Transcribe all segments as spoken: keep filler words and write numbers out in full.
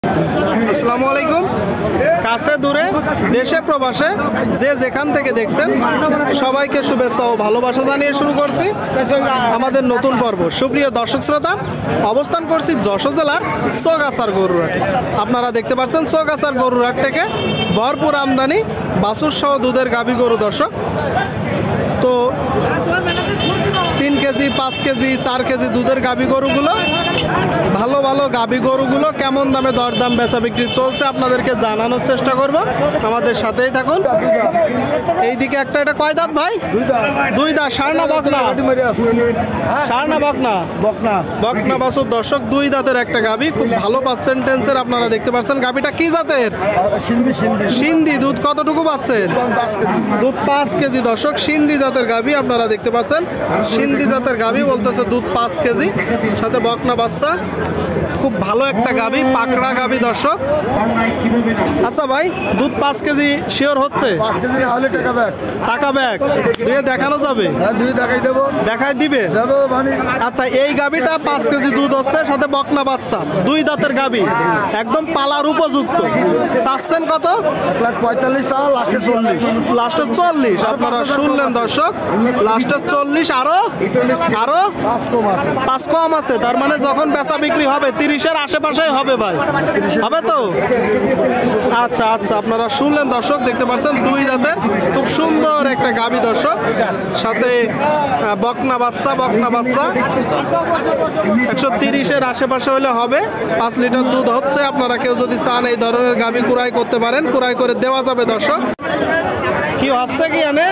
আসসালামু আলাইকুম। কাছে দূরে দেশে প্রবাসে যে যেখান থেকে দেখছেন সবাইকে শুভেচ্ছা ও ভালোবাসা জানিয়ে শুরু করছি আমাদের নতুন পর্ব। সুপ্রিয় দর্শক শ্রোতা, অবস্থান করছি যশোর জেলার চৌগাছার গরুরহাট। আপনারা দেখতে পাচ্ছেন চৌগাছার গরুরহাট থেকে ভরপুর আমদানি বাছুর সহ দুধের গাভী গরু। দর্শক, তো তিন কেজি পাঁচ কেজি চার কেজি দুধের গাভী গরুগুলো, ভালো ভালো গাভী গরুগুলো কেমন দামে দরদাম বেচা বিক্রি চলছে আপনাদেরকে জানানোর চেষ্টা করব। আমাদের সাথেই থাকুন। এইদিকে একটা, এটা কয় দাঁত ভাই? দুই দাঁত। ষাঁড় না বকনা? ষাঁড় না বকনা? বকনা। বকনা বাছুর। দর্শক, দুই দাঁতের একটা গাভী, খুব ভালো পার্সেন্টেন্সের আপনারা দেখতে পাচ্ছেন। গাভীটা কি জাতের? সিন্ধি। দুধ কতটুকু পাচ্ছেন? দুধ পাঁচ কেজি। দর্শক, সিন্ধি জাতের গাভী আপনারা দেখতে পাচ্ছেন। সিন্ধি জাতের গাভী বলতেছে দুধ পাঁচ কেজি, সাথে বকনা বাচ্চা। খুব ভালো একটা গাভী, পাকড়া গাভী। দর্শক, আচ্ছা ভাই, দুধ পাঁচ কেজি শিওর হচ্ছে? পাঁচ কেজি না হলে টাকা ব্যাগ। টাকা ব্যাগ দুয়ে দেখানো যাবে? হ্যাঁ, দুই দেখাই দেবো। দেখাই দিবে? দেবো মানে। আচ্ছা, এই গাভীটা পাঁচ কেজি দুধ হচ্ছে, সাথে বকনা বাচ্চা, দুই দাঁতের গাভী, একদম পালার উপযুক্ত। চাচ্ছেন কত? এক লাখ পঁয়তাল্লিশ চাল, লাস্টে চল্লিশ। লাস্টে চল্লিশ। আপনারা শুনলেন দর্শক, লাস্টে চল্লিশ। আরো আরো পাঁচ কম আছে। পাঁচ কম আছে। তার মানে যখন বেচা বিক্রি হবে তিরিশের আশেপাশেই হবে ভাই, হবে তো? আচ্ছা আচ্ছা, আপনারা শুনলেন দর্শক, দেখতে পাচ্ছেন দুই দাঁতের খুব সুন্দর একটা গাভী। দর্শক, সাথে বকনা বাচ্চা, বকনা বাচ্চা একশো তিরিশের আশেপাশে হলে হবে। পাঁচ লিটার দুধ হচ্ছে। আপনারা কেউ যদি চান এই ধরনের গাভী কুড়াই করতে পারেন, কুড়াই করে দেওয়া যাবে। দর্শক, কি হচ্ছে কি এনে?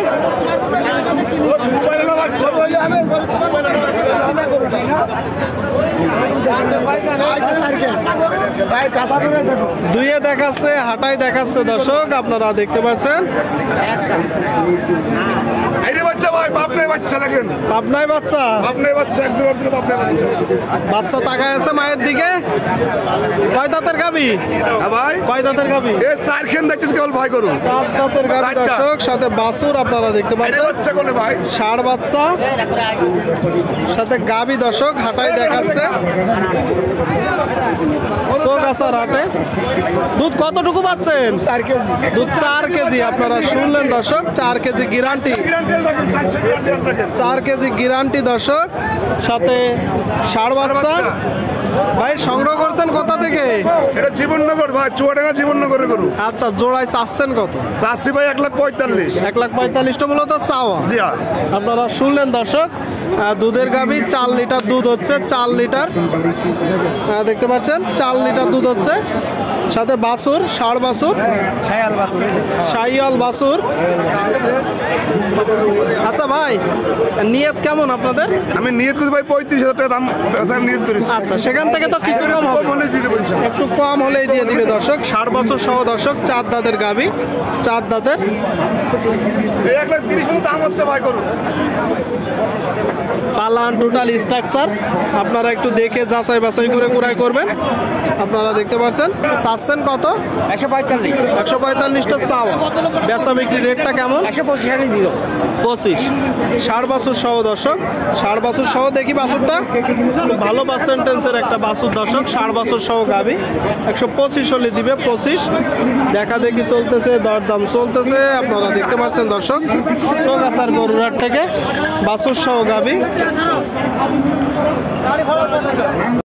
দুইয়ে দেখাচ্ছে, হাটাই দেখাচ্ছে। দর্শক, আপনারা দেখতে পাচ্ছেন পাবনায় বাচ্চা, বাচ্চা তাকায় আছে মায়ের দিকে। কয় দাঁতের গাভী? কয় দাঁতের গাভী? চার দাঁতের গাভী। দর্শক, সাথে বাছুর আপনারা দেখতে পাচ্ছেন, ষাঁড় বাচ্চা, সাথে গাভী। দর্শক, হাটাই দেখাচ্ছে চৌগাছার হাটে। দুধ কতটুকু পাচ্ছেন? চার কেজি। দুধ চার কেজি। আপনারা শুনলেন দর্শক, চার কেজি গ্যারান্টি, চার কেজি গ্যারান্টি। দর্শক, সাথে ষাঁড় বাচ্চা। ভাই, সংগ্রহ করছেন কোথা থেকে? এটা জীবননগর ভাই, চুয়াডাঙ্গা জীবননগরে গরু। আচ্ছা, জোড়ায় চাচ্ছেন কত? চাষি ভাই এক লাখ পঁয়তাল্লিশ। এক লাখ পঁয়তাল্লিশটা মূলত চাওয়া। জি হ্যাঁ। আপনারা শুনলেন দর্শক, দুধের গাভী, চার লিটার দুধ হচ্ছে, চার লিটার দেখতে পাচ্ছেন, চার লিটার দুধ হচ্ছে। সাথে বাছুর, ষাঁড় বাছুর, শাহিওয়াল বাছুর। আচ্ছা ভাই, নিয়ত কেমন আপনাদের? আমি নিয়ত করি ভাই পঁয়ত্রিশ হাজার টাকা দাম নিয়ত করি। আচ্ছা, সেখান থেকে তো কিছু কম হবে, একটু কম হলেই দিয়ে দিবে। দর্শক, ষাট বছর সহ দর্শক, চার দাঁতের গাভী, চার দাঁতের। এক লাখ তিরিশ মতো দাম হচ্ছে ভাই গরু। পালান টোটাল স্ট্রাকচার আপনারা একটু দেখে যাচাই বাছাই করে কুড়াই করবেন। আপনারা দেখতে পাচ্ছেন। চাচ্ছেন কত? একশো পঁয়তাল্লিশ। একশো পঁয়তাল্লিশটা চাওয়া। বেচা বিক্রি রেটটা কেমন? একশো পঁচিশ দিল। পঁচিশ। ষাট বাছুর সহ দর্শক, ষাট বাছুর সহ দেখি বাছুরটা, ভালো পার্সেন্টেন্সের একটা বাছুর। দর্শক, ষাট বাছুর সহ গাভী, একশো পঁচিশ হলে দিবে। পঁচিশ। দেখা দেখি চলতেছে, দরদাম চলতেছে। আপনারা দেখতে পাচ্ছেন দর্শক, চৌগাছার গরুরহাট থেকে বাছুর সহ গাভী।